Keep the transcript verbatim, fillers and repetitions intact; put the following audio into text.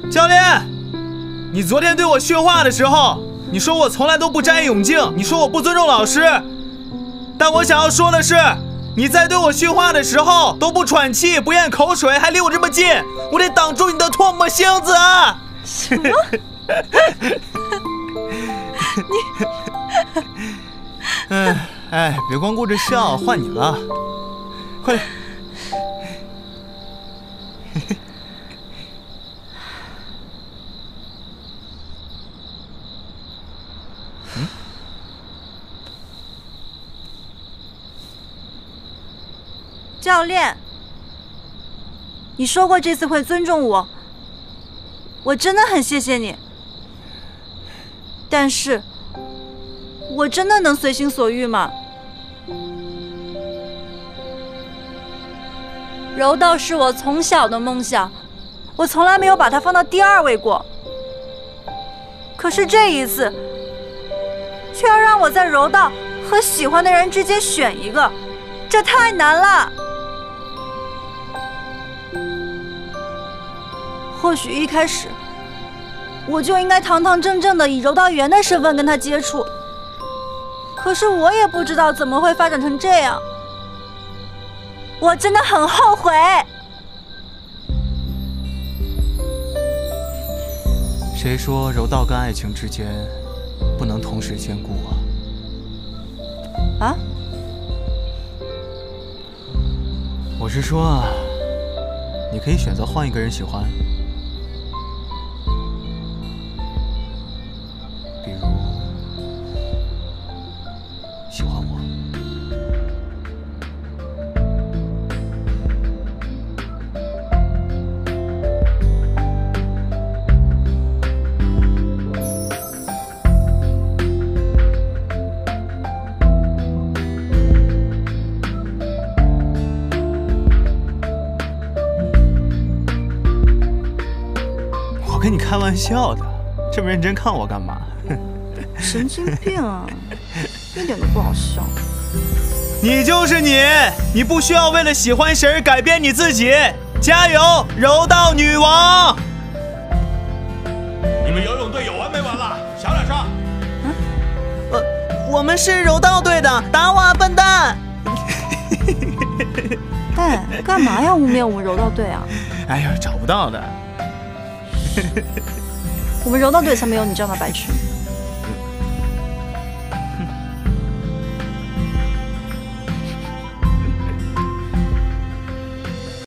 教练，你昨天对我训话的时候，你说我从来都不摘泳镜，你说我不尊重老师。但我想要说的是，你在对我训话的时候都不喘气，不咽口水，还离我这么近，我得挡住你的唾沫星子啊！ 什么？你？ 哎哎，别光顾着笑，换你了，快点。嗯？ 教练，你说过这次会尊重我，我真的很谢谢你。但是，我真的能随心所欲吗？柔道是我从小的梦想，我从来没有把它放到第二位过。可是这一次，却要让我在柔道和喜欢的人之间选一个，这太难了。或许一开始，我就应该堂堂正正的以柔道员的身份跟他接触。可是我也不知道怎么会发展成这样，我真的很后悔。 谁说柔道跟爱情之间不能同时兼顾啊？ 啊？ 我是说啊，你可以选择换一个人喜欢，比如喜欢我。我跟你开玩笑的，这么认真看我干嘛？ 神经病啊，一点都不好笑。 你就是你，你不需要为了喜欢谁而改变你自己。加油，柔道女王！ 你们游泳队有完没完了？小点声！ 嗯，我我们是柔道队的，打我啊，笨蛋！ 哎，干嘛要污蔑我们柔道队啊？ 哎呀，找不到的。 我们柔道队才没有你这样的白痴。